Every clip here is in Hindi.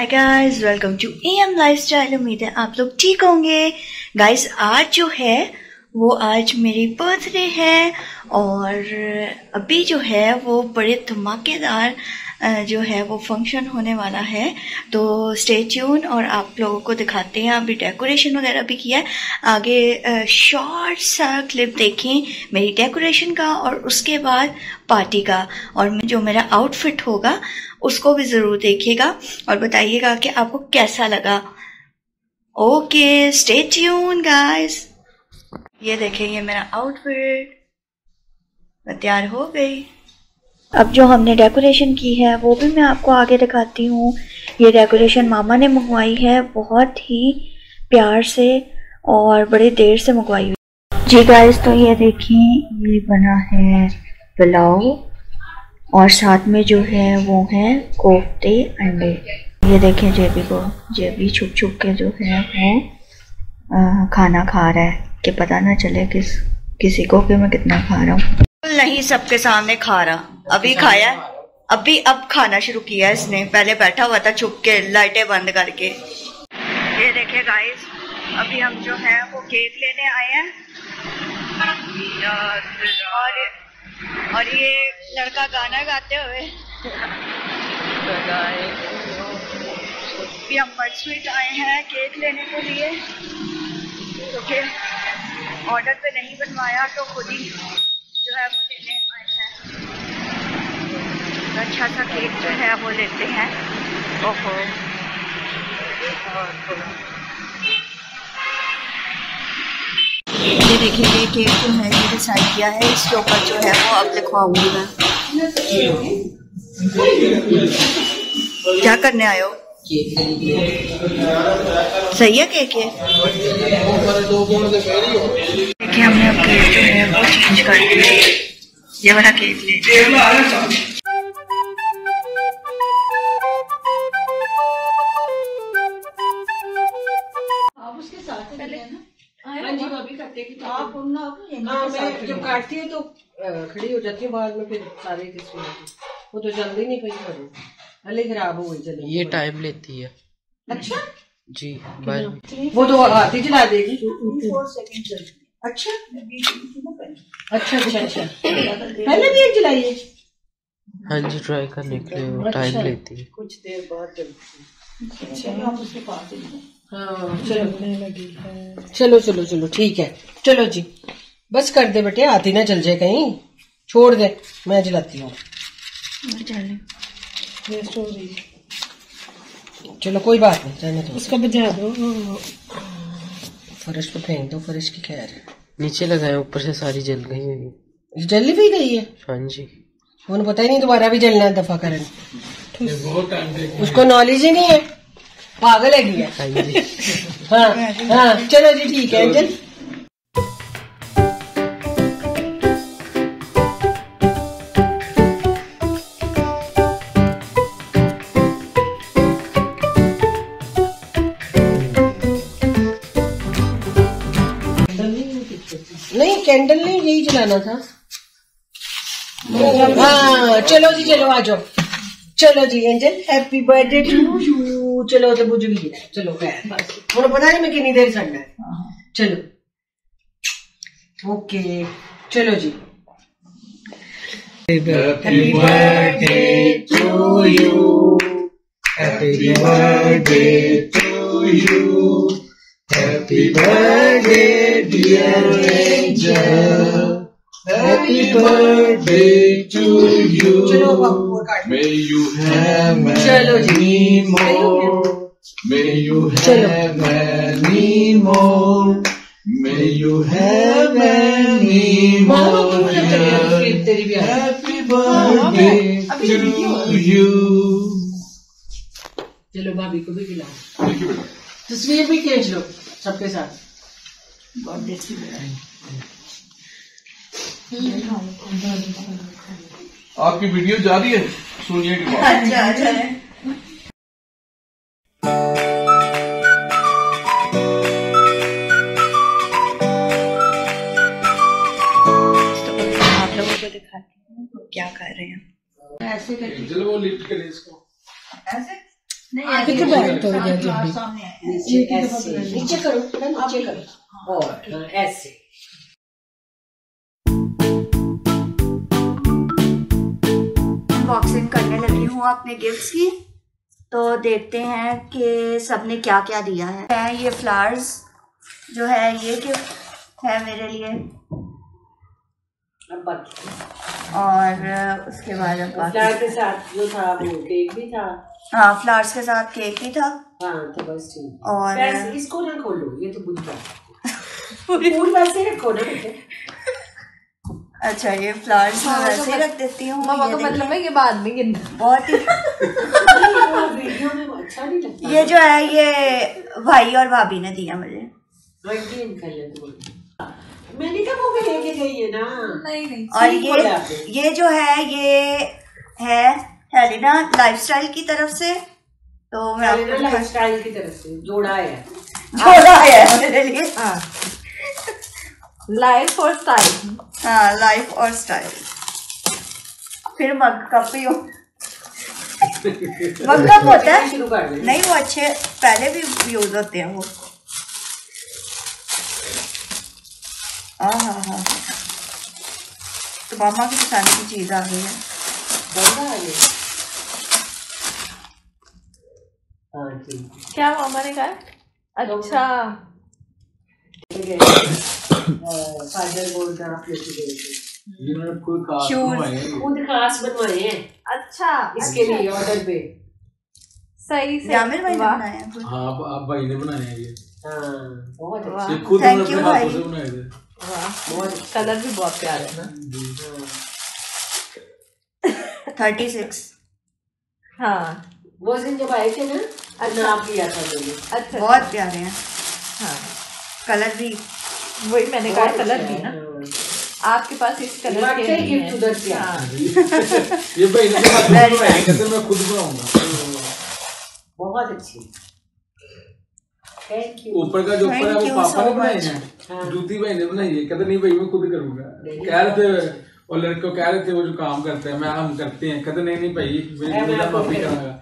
Hi guys, welcome to M lifestyle. उम्मीद है आप लोग ठीक होंगे। गाइस आज जो है वो आज मेरी बर्थडे है और अभी जो है वो बड़े धमाकेदार जो है वो फंक्शन होने वाला है, तो स्टे ट्यून और आप लोगों को दिखाते हैं। अभी डेकोरेशन वगैरह भी किया है, आगे शॉर्ट सा क्लिप देखें मेरी डेकोरेशन का और उसके बाद पार्टी का, और जो मेरा आउटफिट होगा उसको भी ज़रूर देखिएगा और बताइएगा कि आपको कैसा लगा। Okay, stay tune guys. ये देखें, ये मेरा आउटफिट, मैं तैयार हो गई। अब जो हमने डेकोरेशन की है वो भी मैं आपको आगे दिखाती हूँ। ये डेकोरेशन मामा ने मंगवाई है, बहुत ही प्यार से और बड़े देर से मंगवाई हुई जी गाइस। तो ये देखें, ये बना है पुलाव और साथ में जो है वो है कोफ्ते अंडे। ये देखें जेबी छुप छुप के जो है वो खाना खा रहा है कि पता ना चले किसी को कि मैं कितना खा रहा हूँ। नहीं, सबके सामने खा रहा, अभी खाया, अब खाना शुरू किया इसने। पहले बैठा हुआ था छुप के लाइटें बंद करके। ये देखिए गाइस, अभी हम जो है वो केक लेने आए हैं और ये लड़का गाना गाते हुए भी हम बर्ड स्वीट आए हैं केक लेने के लिए, क्योंकि ऑर्डर पे नहीं बनवाया तो खुद ही जो है वो लेने आए हैं। तो अच्छा सा केक जो है वो लेते हैं। ओहो, ये देखिए, ये केक जो है ये डिसाइड किया है, इसके ऊपर जो है वो अब लिखवाऊंगी मैं। क्या करने आए हो? सही है केक ये? देखिए, हमने अब केक जो है वो चेंज कर दिया, ये वाला केक ले। मैं जब काटती है तो खड़ी हो जाती है, बाद में फिर सारे किस्म वो तो जल्दी नहीं कहीं करूँ, अले खराब हो गई जल्दी। ये टाइम लेती है। अच्छा जी, वो तो हाथ ही चला देगी। अच्छा अच्छा अच्छा अच्छा, पहले भी एक चलाई है। हाँ जी, ट्राई करने के लिए वो टाइम लेती है, कुछ देर बाद चलती है। आप उसके पास हाँ, चलो चलो चलो ठीक है, चलो जी बस कर दे बेटे, हाथ ही ना चल जाए कहीं, छोड़ दे, मैं जलाती हूँ। चलो कोई बात नहीं, जाने दो, उसका बजा दो, फर्श पे फेंक दो, फर्श की खैर है, नीचे लगाए, ऊपर से सारी जल गई है। जल भी गई है? हाँ जी, उन्हें पता ही नहीं दोबारा भी जलना है, दफा करन, उसको नॉलेज ही नहीं है, पागल है। हाँ हाँ चलो जी ठीक है अंजल। नहीं कैंडल नहीं, यही जलाना था। हाँ चलो जी, चलो आ जाओ, चलो जी Angel, happy birthday to you. चलो तो बुझ गई, चलो खैर, मुझे पता नहीं मैं कितनी देर चलना है। चलो ओके, चलो जी। Happy birthday to you, happy birthday to you, happy birthday dear Angel, Happy birthday to you. May you have many more. May you have many more. May you have many more. Happy birthday to you. चलो भाभी को भी खिलाओ, तस्वीर भी खींच लो सबके साथ। आपकी वीडियो जा रही है, सुनिए की बात। अच्छा अच्छा है। आप लोगों को दिखाती हूँ क्या कर रहे हैं। ऐसे करके वो लिफ्ट करें इसको, ऐसे नीचे करो, नीचे करो और ऐसे। अनबॉक्सिंग करने लगी हूँ अपने गिफ्ट्स की, तो देखते हैं कि सबने क्या क्या दिया है। ये फ्लावर्स जो है ये गिफ्ट है मेरे लिए, और उसके बाद फ्लावर के साथ जो था वो केक भी था। हाँ, फ्लावर्स के साथ केक भी था। हाँ तो बस ठीक। और इसको ना खोलो, ये तो बुझ गया। फूल वैसे रखो ना बेटे। अच्छा, ये फ्लावर्स मैं वैसे ही रख देती हूँ। मतलब है ये बाद में गिनना बहुत ही वीडियो में अच्छा नहीं लगता। ये जो है ये भाई और भाभी ने दिया मुझे। मैंने कहा वो लेके गई है ना। नहीं और ये जो है ये है हेलिना लाइफस्टाइल की तरफ से, तो मैं हेलिना लाइफस्टाइल की तरफ से जोड़ा है मेरे लिए। लाइफ और स्टाइल। हाँ, लाइफ और स्टाइल। फिर मग कप ही हो मग कप होता है शुरू कर नहीं, वो अच्छे पहले भी यूज होते हैं वो। हाँ, तो मामा की पसंद की चीज आ गई है। क्या मामा ने कहा? अच्छा, खुद खास बनवाए हैं। अच्छा, इसके लिए ऑर्डर पे। सही से जामिर भाई ने बनाए हैं। हाँ, आप भाई ने बनाए हैं ये। हाँ, बहुत अच्छे। खुद थैंक यू भाई। बनाए थे। बहुत कलर भी बहुत प्यारे है ना। 36। हाँ, वो दिन जब आए थे ना, नाप लिया था मैंने। अच्छा, बहुत प्यारे हैं। हाँ, कलर भी वही मैंने कहा, कलर भी ना आपके पास इस कलर के नहीं है। उधर से ये भाई ने कहते मैं खुद बनाऊंगा। बहुत अच्छी। Thank you. ऊपर का जो ऊपर है वो पापा ने बनाए हैं, जूती भाई ने बनाई है। कहते नहीं भाई मैं खुद करूंगा। कह रहे थे और लड़के को कह रहे थे वो जो काम करते हैं हम करते हैं। कहते नहीं भाई मैं माफी करांगा।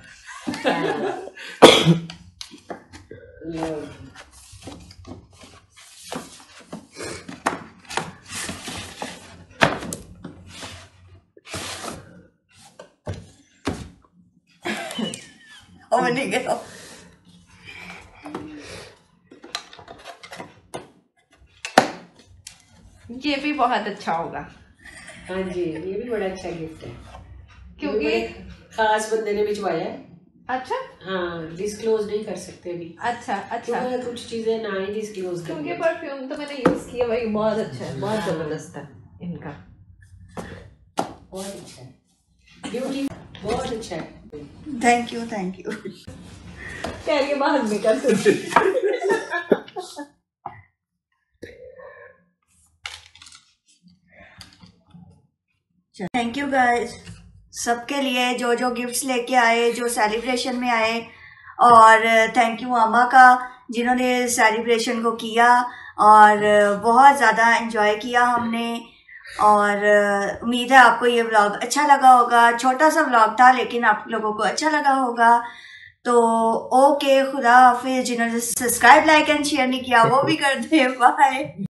नहीं गया। ये भी बहुत अच्छा होगा। हाँ जी, ये भी बड़ा अच्छा गिफ्ट है, क्योंकि खास बंदे ने भिजवाया है। अच्छा, हाँ, डिस्क्लोज नहीं कर सकते अभी। अच्छा, कुछ चीजें ना ही डिस्क्लोज। क्योंकि परफ्यूम तो मैंने यूज किया भाई, बहुत अच्छा है, बहुत जबरदस्त है इनका। बहुत अच्छा है, ब्यूटी बहुत अच्छा है। थैंक यू कह रही बाद में कर सकते। थैंक यू गाइस सबके लिए जो जो गिफ्ट्स लेके आए, जो सेलिब्रेशन में आए, और थैंक यू मामा का जिन्होंने सेलिब्रेशन को किया और बहुत ज़्यादा एंजॉय किया हमने। और उम्मीद है आपको ये व्लॉग अच्छा लगा होगा। छोटा सा व्लॉग था लेकिन आप लोगों को अच्छा लगा होगा। तो ओके, खुदा हाफिज। जिन्होंने सब्सक्राइब, लाइक एंड शेयर नहीं किया वो भी कर दे। बाय।